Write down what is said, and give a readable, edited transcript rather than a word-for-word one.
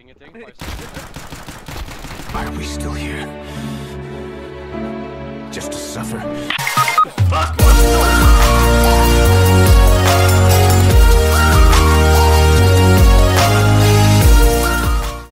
Ingenting. Why are we still here? Just to suffer? Fuck, what's